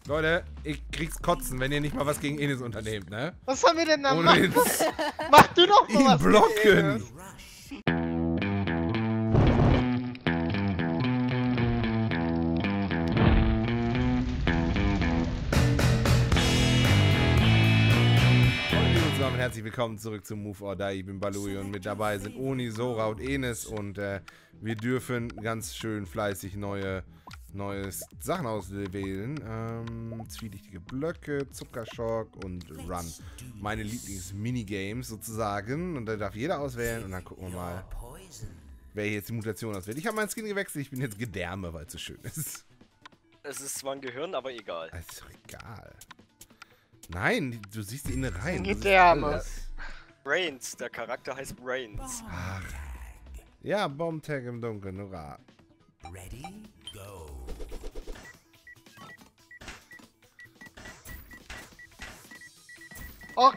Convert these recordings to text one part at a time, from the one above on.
Leute, ich krieg's kotzen, wenn ihr nicht mal was gegen Enes unternehmt, ne? Was sollen wir denn da Ohne machen? jetzt Mach du doch mal ihn was. blocken! Herzlich willkommen zurück zum Move or Die. Ich bin Balui und mit dabei sind Oni, Sora und Enes und wir dürfen ganz schön fleißig neue Sachen auswählen. Zwielichtige Blöcke, Zuckerschock und Run. Meine Lieblings-Minigames sozusagen. Und da darf jeder auswählen und dann gucken wir mal, wer jetzt die Mutation auswählt. Ich habe meinen Skin gewechselt, ich bin jetzt Gedärme, weil es so schön ist. Es ist zwar ein Gehirn, aber egal. Ist doch egal. Nein, du siehst die Innereien. Gedärme. Brains, der Charakter heißt Brains. Ach. Ja, Bombtag im Dunkeln, hurra. Ready, go. Oh,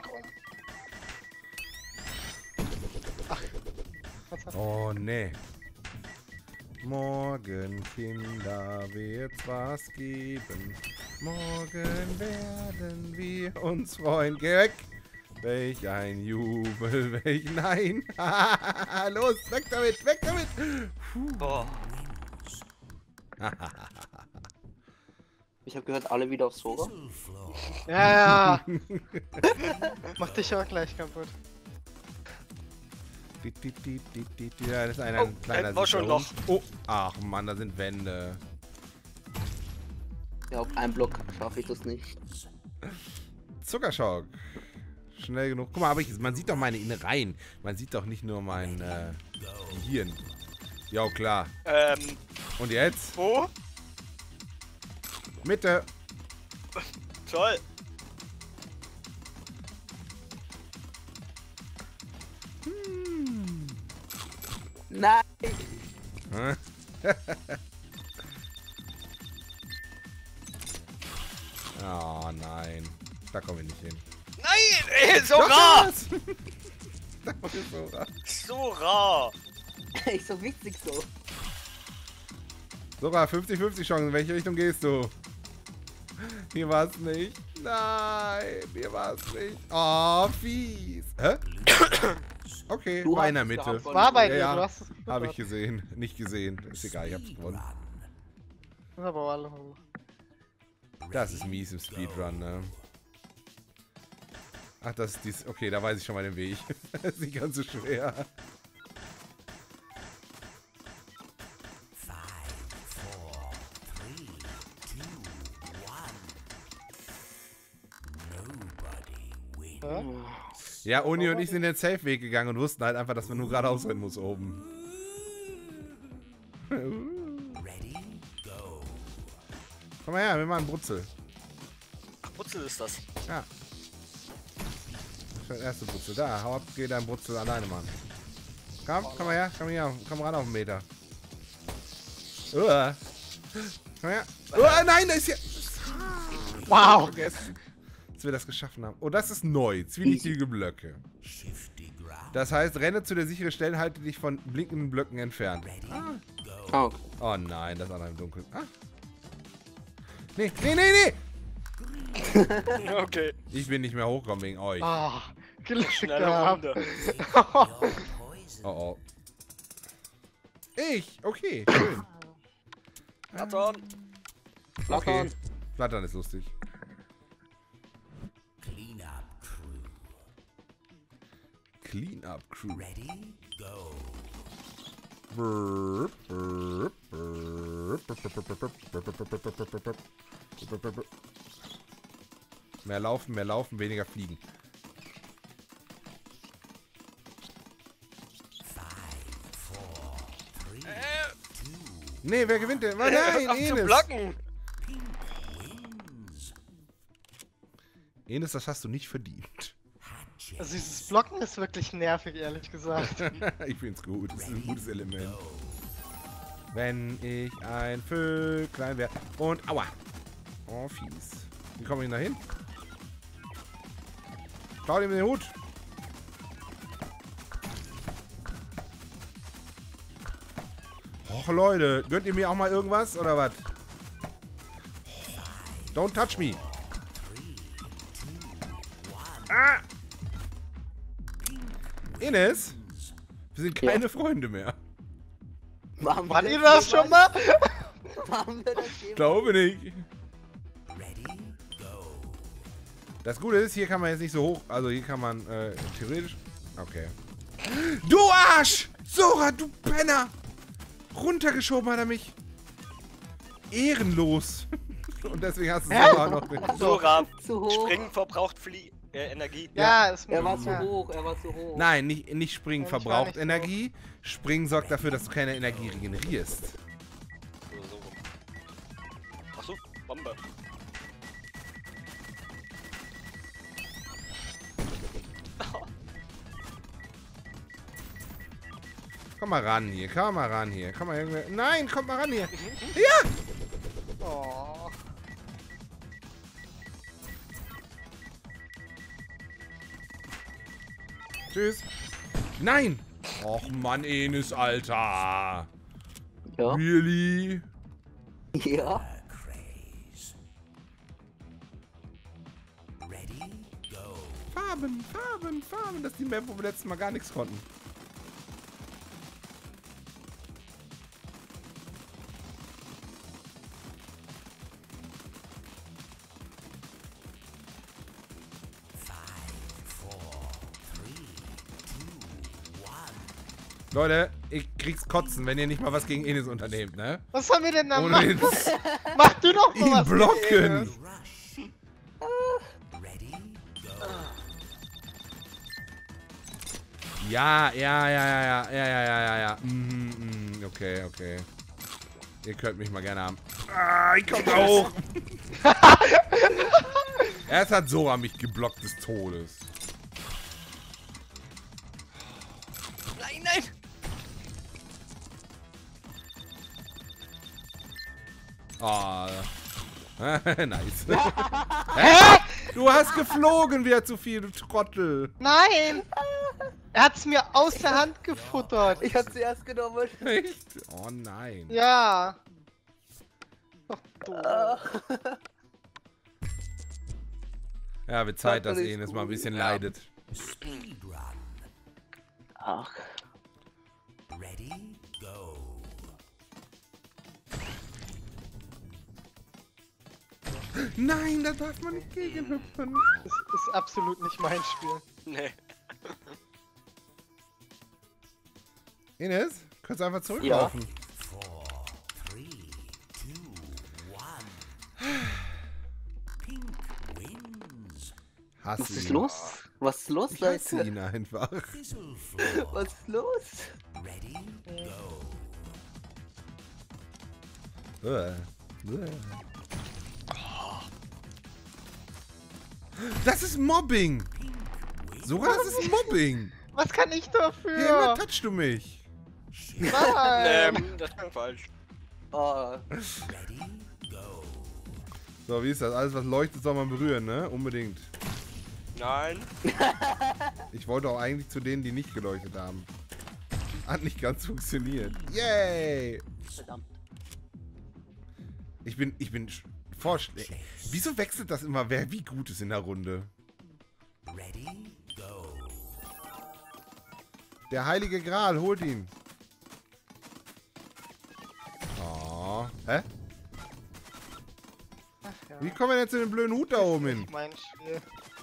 ach. Oh, nee. Morgen, Kinder, wird's was geben. Morgen werden wir uns freuen. Geh weg! Welch ein Jubel, welch Nein! Los, weg damit, weg damit! Oh. Ich habe gehört, alle wieder auf Sora. Ja. Mach dich auch gleich kaputt. Ja, das ist ein Oh, kleiner war schon Sicherung. Loch. Oh, ach Mann, da sind Wände. Ja, auf einen Block schaffe ich das nicht. Zuckerschock. Schnell genug. Guck mal, aber man sieht doch meine Innereien. Man sieht doch nicht nur mein Gehirn. Ja, klar. Und jetzt? Wo? Mitte. Toll. Nein! Oh nein. Da kommen wir nicht hin. Nein! Ey, Sora! Da kommt Sora. Sora! Echt so witzig so. Sora, 50-50 Chancen. In welche Richtung gehst du? Hier war's nicht. Nein, hier war's nicht. Oh, fies. Hä? Okay, Du war in der hast es Mitte. gehabt, War bei dir, Ja, du hast es gut habe ich gemacht. gesehen. Nicht gesehen. Ist egal, ich hab's gewonnen. Das ist aber alle. Das ist mies im Speedrun, ne? Ach, das ist dies. Okay, da weiß ich schon mal den Weg. Das ist nicht ganz so schwer. 5, 4, 3, 2, 1. Nobody wins. Ja, Oni und ich sind den Safe-Weg gegangen und wussten halt einfach, dass man nur geradeaus rennen muss oben. Ready, go. Komm mal her, wir machen Brutzel. Ach, Putzel ist das. Ja. Das ist der erste Brutzel. Da, hau ab, geh dein Brutzel alleine, Mann. Komm mal her, komm hier, komm ran auf den Meter. Komm her. Nein, da ist hier. Wow. Vergessen, dass wir das geschaffen haben. Oh, das ist neu. Zwielichtige Blöcke. Shifty ground. Das heißt, renne zu der sicheren Stelle, halte dich von blinkenden Blöcken entfernt. Ready, go. Oh. Oh nein, das andere im Dunkeln. Ah. Nee. Okay. Ich bin nicht mehr hochgekommen wegen euch. Ah, Glück Schnelle gehabt. Runde. Your poison. Oh. Ich? Okay, schön. Platon. Okay. Flattern ist lustig. Clean up crew. Clean Up Crew. Ready, go. Mehr laufen, weniger fliegen. 5, 4, 3, Nee, wer gewinnt denn? Nein, Hör auf zu Enes. blocken! wins. Enes, das hast du nicht verdient. Also dieses Blocken ist wirklich nervig, ehrlich gesagt. Ich find's gut. Das ist ein gutes Element. Wenn ich ein Vöglein wäre. Und aua. Oh, fies. Wie komme ich denn da hin? Schau dir den Hut. Och Leute, gönnt ihr mir auch mal irgendwas oder was? Don't touch me. Ah! Ines, wir sind keine Freunde mehr. Machen Wart wir ihr das schon mal? Machen wir das jemals? Glaube nicht. Ready, go. Das Gute ist, hier kann man jetzt nicht so hoch. Also hier kann man theoretisch. Okay. Du Arsch! Sora, du Penner! Runtergeschoben hat er mich. Ehrenlos. Und deswegen hast du Sora noch den. Sora, Zu hoch. Springen verbraucht Energie. Ja, ist Er war zu ja. hoch, er war zu hoch. Nein, nicht Springen Ja, ich war verbraucht nicht so. Energie. Springen sorgt dafür, dass du keine Energie regenerierst. So rum. Achso, Bombe. Komm mal ran hier, komm mal ran hier. Komm mal irgendwie. Nein, komm mal ran hier. Ja! Oh. Tschüss. Nein! Och Mann, Enes, Alter. Ja. Really? Ja. Craze. Ready, go. Farben, Farben, Farben. Das ist die Map, wo wir letztes Mal gar nichts konnten. Leute, ich krieg's kotzen, wenn ihr nicht mal was gegen Enes unternehmt, ne? Was sollen wir denn da Ohne machen? jetzt Mach du doch mal ihn was. blocken. Rush. Ready, go. Ja. Okay, okay. Ihr könnt mich mal gerne haben. Ah, ich komm da hoch. Erst hat Sora mich geblockt des Todes. Nein, nein! Oh. Nice. Hä? Du hast geflogen wieder zu viel, du Trottel. Nein! Er hat's mir aus der Hand gefuttert. Ich hab's zuerst genommen. Echt? Oh nein. Ja. Ach, du. Ja, wird Zeit, dass Trottel ist Enes mal ein gut. bisschen leidet. Speedrun. Ach. Ready, go. Nein, da darf man nicht gegenhüpfen. Das ist absolut nicht mein Spiel. Nee. Enes, kannst du einfach zurücklaufen. 4, 3, 2, 1. Pink wins. Hass Was ist ihn. los? Was ist los, Ich hasse Leute? ihn einfach. Fizzlefloor. Was ist los? Ready, go. Das ist Mobbing. Sogar das ist Mobbing. Was kann ich Ja, dafür? immer touchst du mich. Nein. Das klingt falsch. Oh, Ready, go. So, wie ist das? Alles, was leuchtet, soll man berühren, ne? Unbedingt. Nein. Ich wollte auch eigentlich zu denen, die nicht geleuchtet haben. Hat nicht ganz funktioniert. Yay! verdammt. Ich bin Wieso wechselt das immer, wer wie gut ist in der Runde? Ready, go. Der heilige Gral, holt ihn. Oh. Hä? Ach ja. Wie kommen wir denn zu dem blöden Hut da oben hin? Nicht mein Spiel.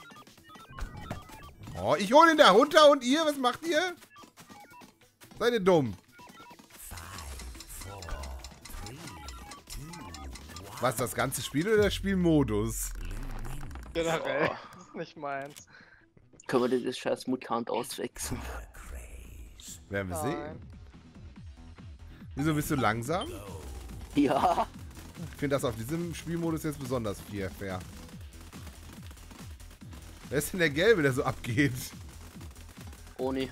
Oh, ich hole ihn da runter und ihr, was macht ihr? Seid ihr dumm? 5, 4, 3, 2, Was, das ganze Spiel oder der Spielmodus? Generell. Das ist nicht meins. Können wir das scheiß Mutant auswechseln? craze. Werden wir Nein. sehen. Wieso bist du langsam? Ja. Ich finde das auf diesem Spielmodus jetzt besonders fair. Wer ist denn der Gelbe, der so abgeht? Ohne.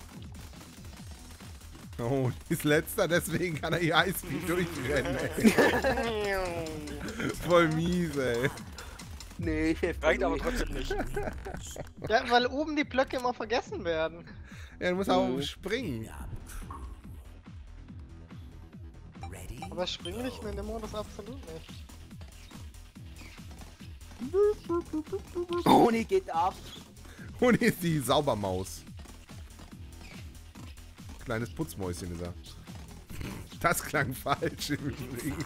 Oh, die ist letzter, deswegen kann er ihr Eisbeat durchrennen, ey. Voll mies, ey. Nee, ich helfe Reicht aber trotzdem nicht. Ja, weil oben die Blöcke immer vergessen werden. Ja, du musst auch springen. Ready, Aber springen ich mir in dem Modus absolut nicht. Oni geht ab. Und hier ist die Saubermaus. Kleines Putzmäuschen ist er. Das klang falsch im Übrigen.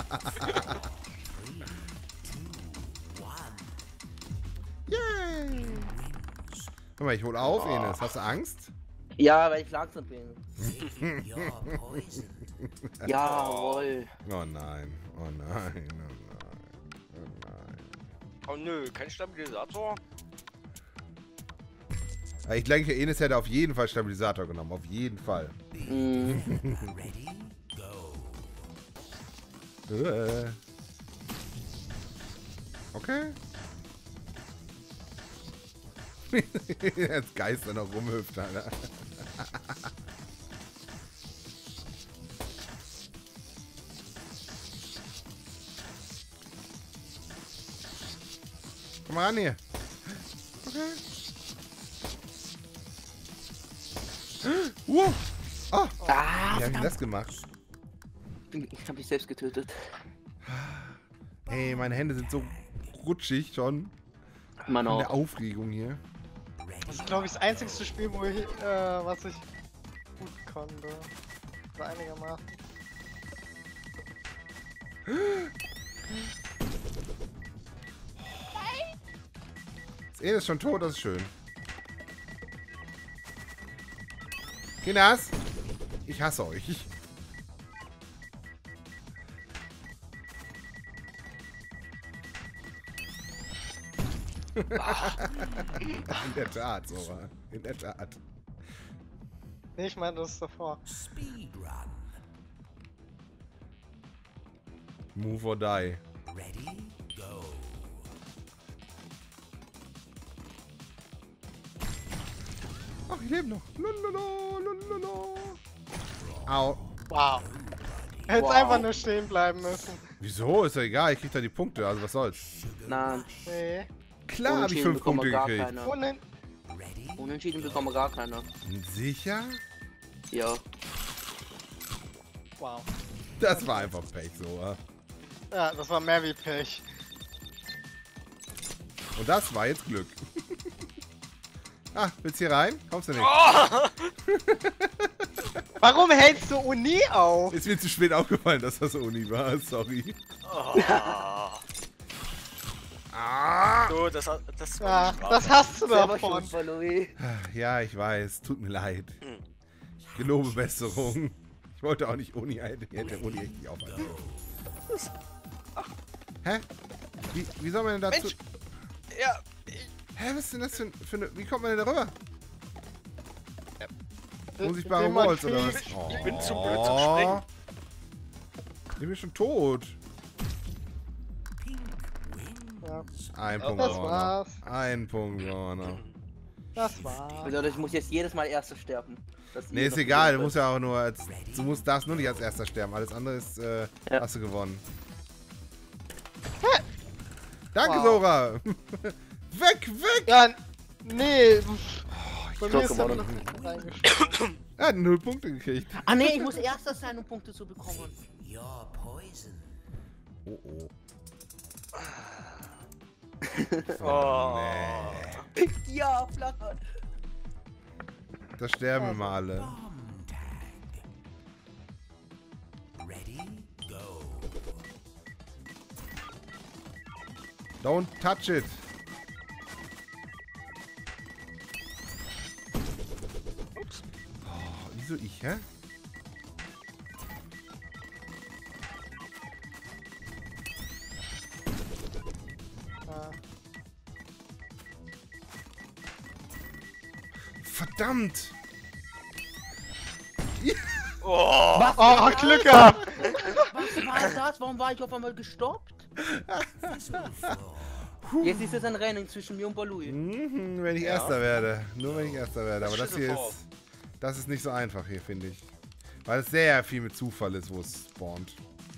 Yay! Guck mal, ich hol auf, Enes. Hast du Angst? Ja, weil ich langsam bin. Your poison. Jawohl. Oh nein. Oh nein. Oh nein. Oh nein. Oh nö, kein Stabilisator? Aber ich denke, Enes hätte auf jeden Fall Stabilisator genommen. Auf jeden Fall. Ready? Go. Okay. Als Geister noch rumhüpft, Alter. Komm mal ran hier. Okay. Oh, Ah, wie hab ich verdammt. das gemacht? Ich habe mich selbst getötet. Ey, meine Hände sind so rutschig schon. Mann Von der auch. Aufregung hier. Das ist, glaube ich, das einzigste Spiel, wo ich, was ich gut konnte. Oder einigermaßen. Ist Enes schon tot? Das ist schön. Kinders, ich hasse euch. In der Tat, Sora. In der Tat. Nee, ich meine, das ist davor. Speedrun. Move or die. Ready? Go. Ach, ich lebe noch. Lulala, lulala. Au. Wow. Hätte Wow. einfach nur stehen bleiben müssen. Wieso? Ist ja egal, ich krieg da die Punkte, also was soll's. Nein, Nee. Klar habe ich Unentschieden 5 bekommen Punkte wir gar gekriegt. keiner. Ohne. Ready? Unentschieden bekommen wir gar keiner. Sicher? Ja. Wow. Das war einfach Pech, Sora. Ja, das war mehr wie Pech. Und das war jetzt Glück. Ah, willst hier rein? Kommst du nicht? Warum hältst du Uni auf? Ist mir zu spät aufgefallen, dass das Uni war. Sorry. Oh. Ah! So, das war Ja, die Strafe. das hast du Selber davon. schuld bei Louis. Ja, ich weiß. Tut mir leid. Ich gelobe Besserung. Ich wollte auch nicht Uni. Ich hätte Uni echt nicht aufhalten. Hä? Wie soll man denn dazu... Mensch! Ja, Hä, was ist denn das für eine... Wie kommt man denn darüber? Unsichtbare Indem man Walls oder was? fliegt. ich bin zu blöd zum Springen. Ich bin schon tot. Ja, Ein Ja, Punkt, das Warner. war's. Ein Punkt, Warner. Das war's. Bedeutet, ich muss jetzt jedes Mal Erster sterben. Dass Nee, ihr ist noch egal. Du gewinnt. musst ja auch nur als... Du darfst nur nicht als Erster sterben. Alles andere ist... Ja. Hast du gewonnen. Danke, Wow. Sora. Weg, weg. Ja, nee. Bei glaub, mir ist er gewonnen. noch reingeschoben. Er hat 0 Punkte gekriegt. Ah nee, ich muss Erster sein, um Punkte zu bekommen. Your poison. Oh, oh. Oh. Nee. Ja, flackert. Da sterben wir mal alle. Bomb tag. Ready? Go. Don't touch it. Oh, wieso ich, hä? Ja. Verdammt. Oh. Oh, Glück gehabt. Was war das? Warum war ich auf einmal gestoppt? Jetzt ist es ein Rennen zwischen mir und Balui. Mhm, wenn ich Erster werde. Nur wenn ich Erster werde. Aber das hier ist... Das ist nicht so einfach hier, finde ich. Weil es sehr viel mit Zufall ist, wo es spawnt.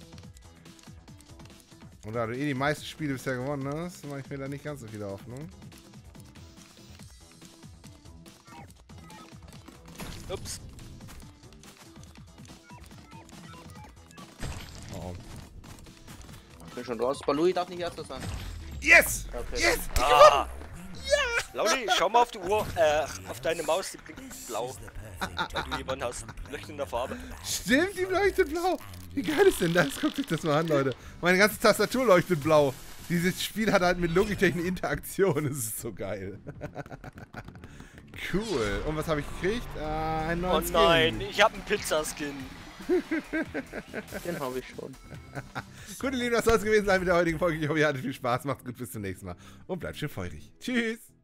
Und da du eh die meisten Spiele bisher gewonnen hast, mache ich mir da nicht ganz so viel Hoffnung. Ups. Oh. Ich bin schon raus. Balui darf nicht Erster sein. Yes! Okay. Yes! Ah. Laudi, schau mal auf die Uhr, auf deine Maus, die blinkt blau. Weil du gewonnen hast. Leuchtender Farbe. Stimmt, die leuchtet blau. Wie geil ist denn das? Guckt euch das mal an, Leute. Meine ganze Tastatur leuchtet blau. Dieses Spiel hat halt mit Logitech eine Interaktion. Das ist so geil. Cool. Und was habe ich gekriegt? Einen Oh neuen Skin. nein, ich habe einen Pizzaskin. Den habe ich schon. Gut, ihr Lieben, das soll es gewesen sein mit der heutigen Folge. Ich hoffe, ihr hattet viel Spaß. Macht's gut, bis zum nächsten Mal. Und bleibt schön feurig. Tschüss.